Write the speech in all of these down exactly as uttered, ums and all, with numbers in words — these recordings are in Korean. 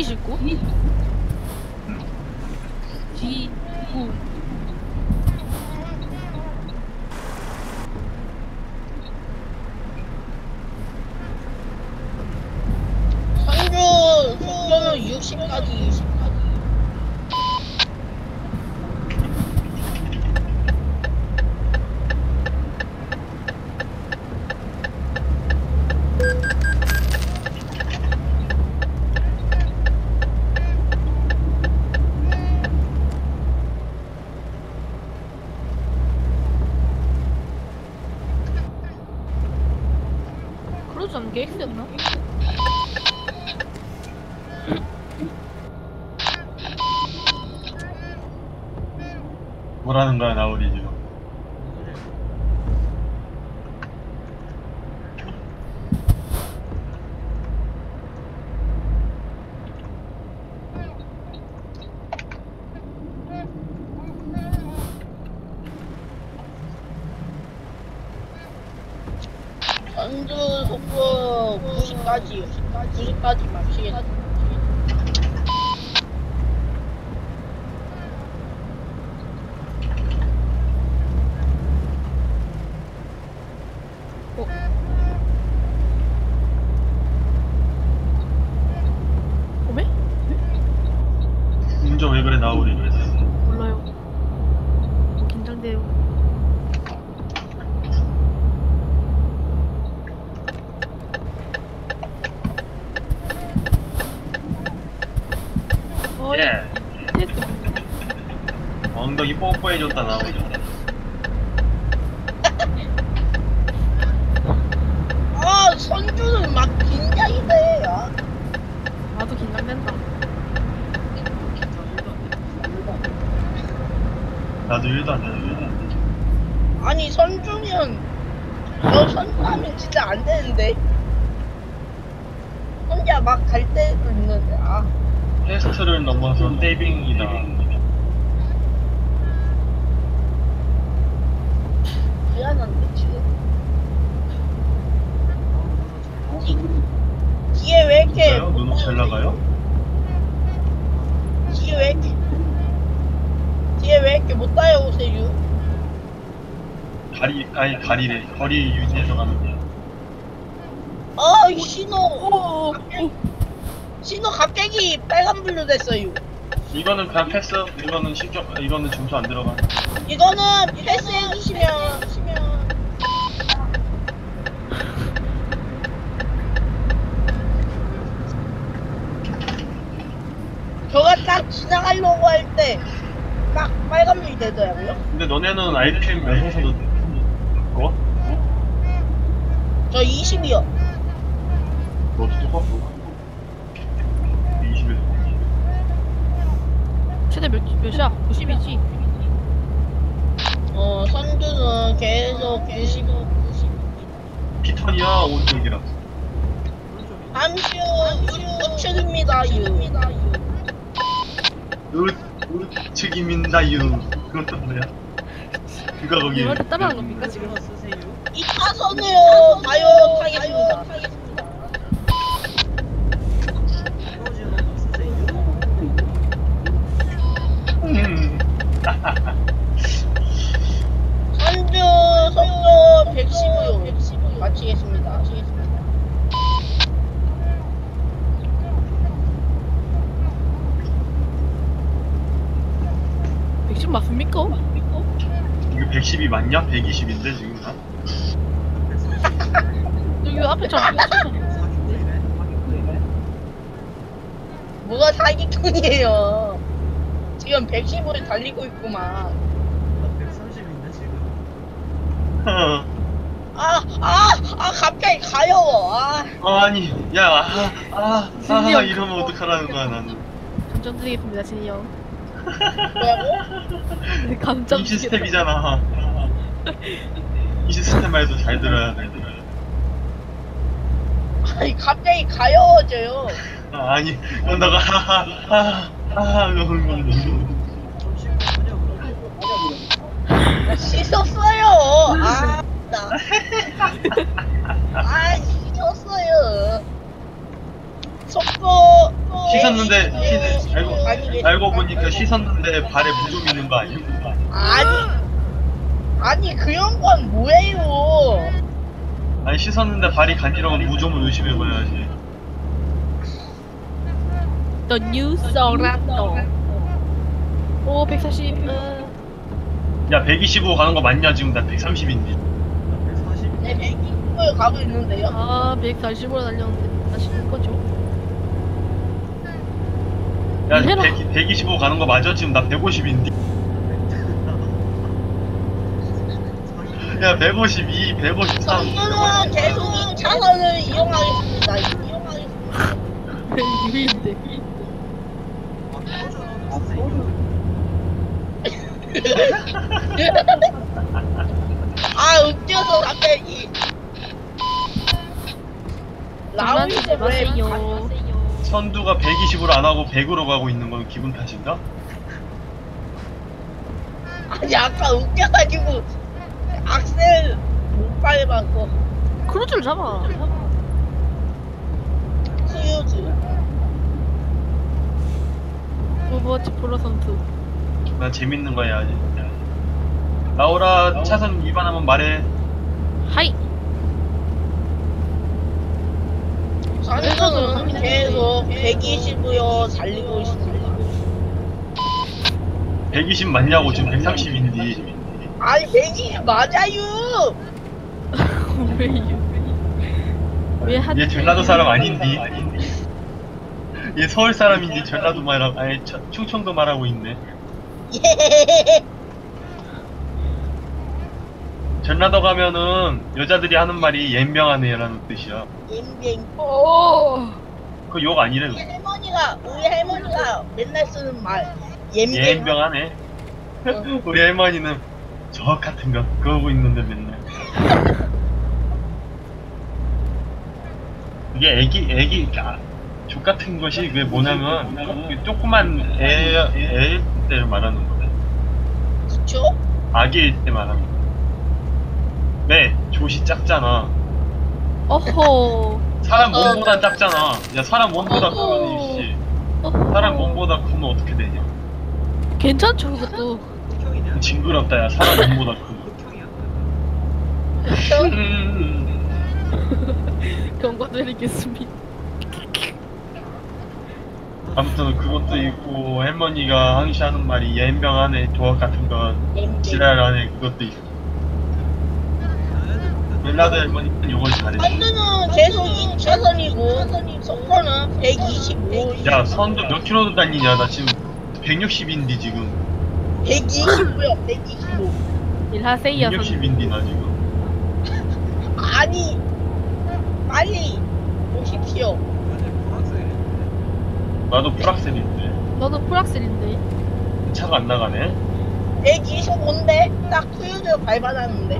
이십구? 디 구. 선주 속도는 육십까지 육십까지. 크루즈 하면 계획이었나? 뭐라는 거야 나우리 지금. 선주 속도 구십까지 구십까지 맞추겠다. 어? 오메? 운전 왜 그래 나우리. 몰라요. 긴장돼요. 어이. 예. 엉덩이 뽀뽀해줬다 나우리. 아 선주는 막 긴장이 돼. 아. 나도 긴장된다. 나도 일도 안 돼. 일도 안 돼. 아니 선주면 저 선주하면 진짜 안 되는데. 혼자 막 갈 때도 있는데 아. 테스트를 넘어서 떼빙이다. 미안한데 지금. 뒤- 뒤에 왜 이렇게 진짜요? 눈 잘 나가요? 뒤에 왜 이렇게 뒤에 왜 이렇게 못 따라오세요? 다리 아니 다리래. 거리 유지해서 가면 돼요. 아 신호 오, 오, 신호 갑자기 빨간불로 됐어요. 이거는 그냥 패스. 이거는 실적. 이거는 점수 안 들어가. 이거는 패스해 주시면 저가 딱 지나가려고 할 때 막 빨간불이 되더라고요. 근데 너네는 아이템 몇 호선도 바꿔? 저 이십이요. 너도 똑같고. 이십일. 최대 몇, 몇이야? 구십이지? 어 선주는 계속 구십 피턴이야 오른쪽이라. 함수 우측입니다. 우측입니다유. 그것도 뭐야? 그가 거기. 이거를 따라한 겁니까 지금? 이 차선으로 가요 타겠습니다. 음. 선주 속도 백십이요. 마치겠습니다. 백십 맞습니까? 이거 백십이 맞냐? 백이십인데 지금 나? 여기 앞에 저 뭐가 사기꾼이에요. 지금 백십으로 달리고 있구만. 백삼십인데 지금. 아, 아, 아, 갑자기 가여워. 아, 아니, 야, 아, 아, 아, 진이 형. 이러면 어떡하라는 거야 나는. 감점 드리겠습니다 진이 형. 뭐라고? 감점 이 시스템이잖아. 이 시스템 말도 잘 들어야 돼. 아니, 갑자기 가여워져요. 아, 아니, 그러다가 하하, 하하, 하하, 그러는 좀 씻고 그냥 나 씻었어요. 아, 나. 아, 씻었어요. 속도 씻었는데 씻, 알고 아니, 알고 보니까 씻었는데 발에 무좀 있는 거 아니야? 아니 아니 그런 건 뭐예요? 아니 씻었는데 발이 간지러운 무좀을 의심해봐야지. The new Sorento. 오 백사십. 어. 야 백이십오 가는 거 맞냐? 지금 나 백삼십인데. 백사십. 내 백이십을 가고 있는데요. 아 백사십으로 달렸는데 다시는 거죠. 야 해라. 백, 백이십오 가는 거 맞아? 지금 나 백오십인데. 야 백오십이, 백오십삼. 저는 계속 이 차선을 이용하겠습니다. 이용하겠습니다. 유리인데. 아, 꺼져. 진짜 아 웃겨서 갑자기 장난치지 라운드 왜 마세요. 선두가 백이십으로 안 하고 백으로 가고 있는 건 기분 탓인가? 아니 아까 웃겨가지고 악셀 못 밟았어. 크루즈를 잡아. 크루즈. 오버워치 프로 선수. 난 재밌는 거 해야지. 나오라 차선 위반하면 말해. 하이. 저는 계속 백이십으로 달리고 있습니다. 백이십 맞냐고 지금 백삼십인데. 아니 백이십 맞아요. 왜요? 왜 한? 얘 전라도 사람 아닌디. 얘 서울 사람인지 전라도 말하고 아니 저, 충청도 말하고 있네. 예. 전라도 가면은 여자들이 하는 말이 옌병하네라는 뜻이야. 엠뱅. 오. 그 욕 아니래. 우리 할머니가 우리 할머니가 맨날 쓰는 말 엠뱅. 옌병하네. 우리 할머니는 저 같은 거 그러고 있는데 맨날. 이게 애기 애기 아, 족 같은 것이 왜 뭐냐면 조- 조그만 애 애일 때 말하는 거네. 그쵸? 아기일 때 말하는 거. 왜 족이 작잖아. 어허. 사람 어. 몸보다 작잖아. 야 사람 몸보다 어허. 크면 이씨. 어허. 사람 몸보다 크면 어떻게 되냐? 괜찮죠 그것도. 흑형이냐? 징그럽다 야 사람 몸보다 크면. 흑형이야? 음. 경고드리겠습니다. 아무튼 그것도 있고 할머니가 항시 하는 말이 옌병하네 도학 같은 거 지랄하네 그것도 있고. 멜라드 할머니는 요걸 잘해. 선두는 계속 이 차선이고 속도는 백이십오. 야 선도 몇 킬로 다니냐? 나 지금 백육십인데 지금. 백이십오요. 백이십오. 일하세요 선. 백육십인데 나 지금. 아니 빨리 오십시오. 완전 보라색인데. 나도 풀악셀인데 너도 풀악셀인데. 차가 안 나가네. 백이십오인데 딱 크루즈 밟아놨는데.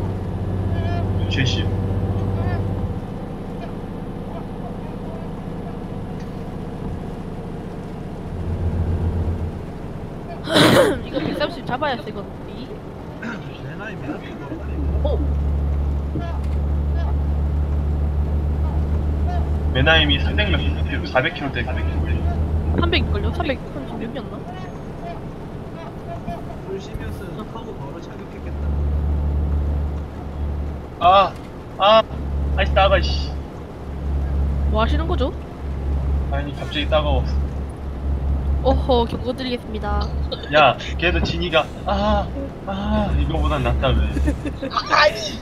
칠십. 이거 백삼십 잡아야 되거든. 내 나이 몇 킬로? 어? 메나임이 삼백 몇 킬로, 사백 킬로대 사백 킬로. 삼백일걸요? 삼백삼십육이었나? 줄 시면은 하고 바로 자격했겠다. 아, 아, 아이씨 따가 씨. 뭐 하시는 거죠? 아니 갑자기 따가웠어. 어허 경고드리겠습니다. 야, 걔도 진이가 아, 아 이거보단 낫다 왜? 아니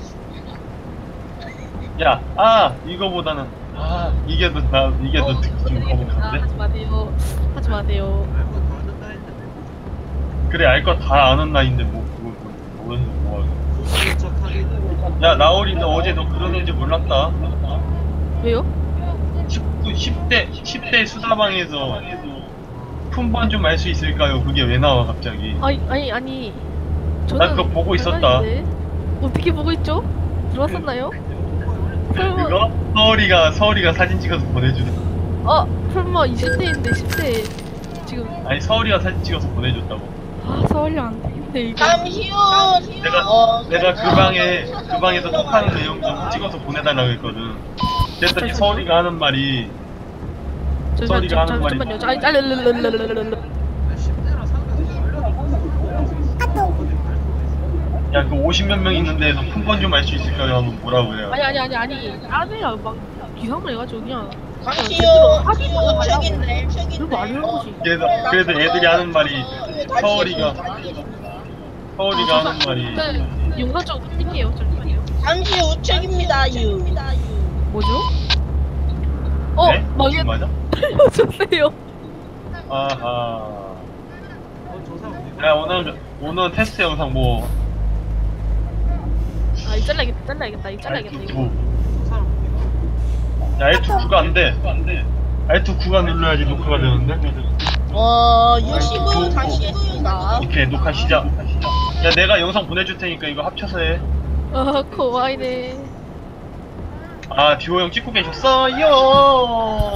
야, 아 이거보다는 아 이게 더 나 이게 더 어, 듣기 좀 아, 거북한데? 하지 마세요. 하지 마세요. 알고 더 듣다 했는데. 그래 알 거 다 아는 나이인데 뭐 그거 뭐 뭐. 뭐. 소수인 척 하기는. 야 나오리 너 어제 너 그런 애인지 몰랐다. 왜요? 십 대 십 대 수다방에서 품번 좀 알 수 있을까요? 그게 왜 나와 갑자기? 아니 아니 아니. 나 그거 보고 있었다. 장난인데. 어떻게 보고 있죠? 들어왔었나요? 설마 그거 서울이가 서울이가 사진 찍어서 보내주는. 어 설마 이십 대인데 십 대 지금 아니 서울이가 사진 찍어서 보내줬다고. 아 서울이 안 되는데 이거. 잠시 후 내가 어, 내가 그 방에 그 방에서 톡하는 내용 좀 찍어서 보내달라고 했거든. 그랬더니 서울이가 하는 말이 잠시만, 썰이가 하는 잠- 말이 잠깐만요. 아니, 아니, 랄랄랄랄랄랄랄랄. 십 대나 상대에서 알려주고 야 그 오십몇 명 있는데도 큰 건 좀 알 수 있을까요? 하면 뭐라고 해요? 아니, 아니, 아니, 아니. 아내가 막 기상을 해가지고 그냥. 당시요 하지 마, 우측인데 그리고 말을 한 거지. 그래서 그래서 애들이 하는 말이 서울이가 서울이가 하는 말이 그 용산 쪽 뛸게요. 잠시만요. 잠시 우측입니다 유 뭐죠? 어, 네? 망했. 맞아? 알려주세요. 아하. 어저 사람 어디 야 오늘 오늘 테스트 영상 뭐 아, 이 잘라야겠다. 잘라야겠다. 이 잘라야겠다. 알투 이거. 구. 저 사람 어디가 야 알투 구가 안 돼. 알투 구가 눌러야지 녹화가 되는데. 어 유시구 당시입니다 오케이 녹화 시작. 야 내가 영상 보내줄 테니까 이거 합쳐서 해. 아, 고와이네. 아 듀오 형 찍고 계셨어요. 어허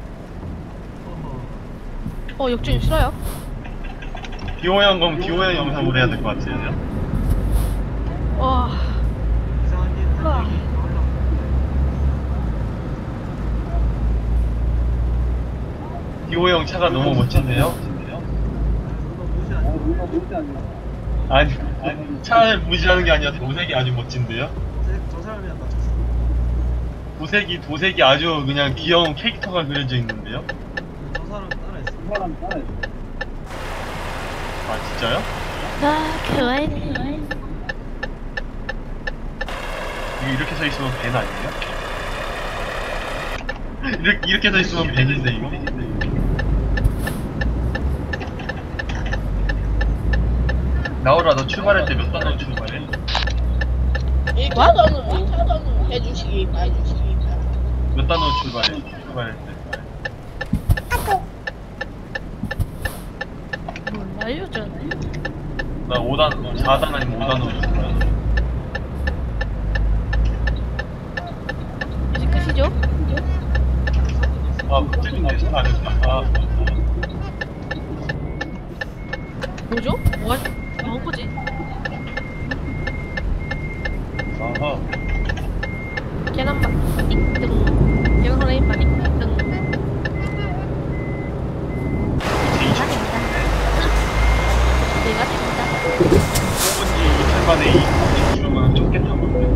어, 역주행 싫어요? 듀오 형 그럼 듀오 형 영상으로 해야 될 것 같아요. 와, 이상한 일 아. 한 얘기 하려고 듀오 형 차가 너무 멋진데요? 누가 무시 아니야 아니, 아니 차를 무시하는 게 아니라 도색이 아주 멋진데요? 저, 저 사람이랑 맞췄어 도색이 도색이 아주 그냥 귀여운 캐릭터가 그려져 있는데요? 저 사람 따라했어 아 진짜요? 나 고와이네. 이거 이렇게 서 있으면 벤 아니에요? 이렇게 이렇게 서 있으면 벤인데 이거? 나오라 너 출발할 때 몇 단으로 출발해? 일 차선으로 해주시기 해주시기 몇 단으로 출발해? 출발할 때 몰라요, 저는. 나 오 단, 사 단 아니면 오 단으로 출발해. 이제 끝이죠? 아 갑자기 됐어? 아 됐다. 아 뭐죠? 뭐, 하, 뭐 한 거지? 아하. 계란밥 띵동. 계란 후라이팬 띵동. 제이십 내가 됩니다. 이 절반에 이 킬로면 적게 탄 건데.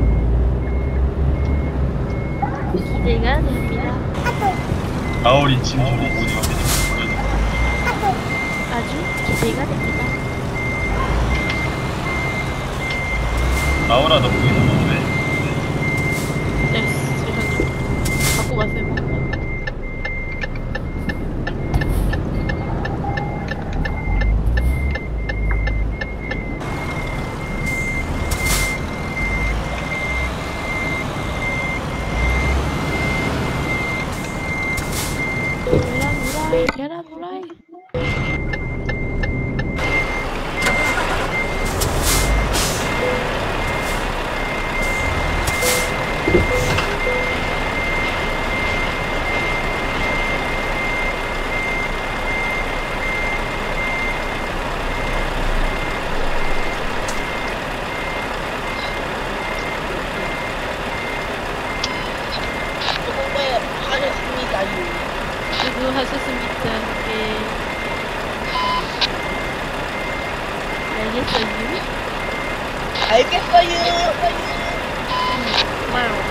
기대가 됩니다. 나올이 지금 저거 보니 어떻게 좀 보여줘. 아주 기대가 됩니다. 나오라 너 거기서 뭐해? 네, 잠시만요. 갖고 가세요. 계란 후라이, 계란 후라이. 수고해 하셨습니다 유 수고하셨습니다. 네. 알겠어요. 알겠어요 와우.